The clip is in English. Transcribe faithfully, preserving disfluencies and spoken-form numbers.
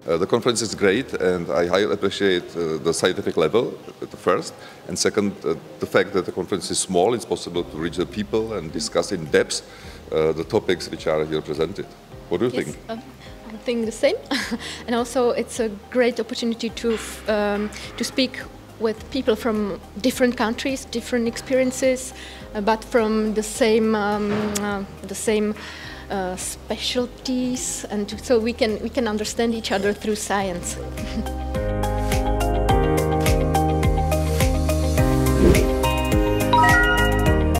Uh, the conference is great, and I highly appreciate uh, the scientific level at the first, and second, uh, the fact that the conference is small. It's possible to reach the people and discuss in depth uh, the topics which are here presented. What do you yes, think? Um, I think the same, and also it's a great opportunity to um, to speak with people from different countries, different experiences, uh, but from the same um, uh, the same. Uh, specialties, and so we can we can understand each other through science.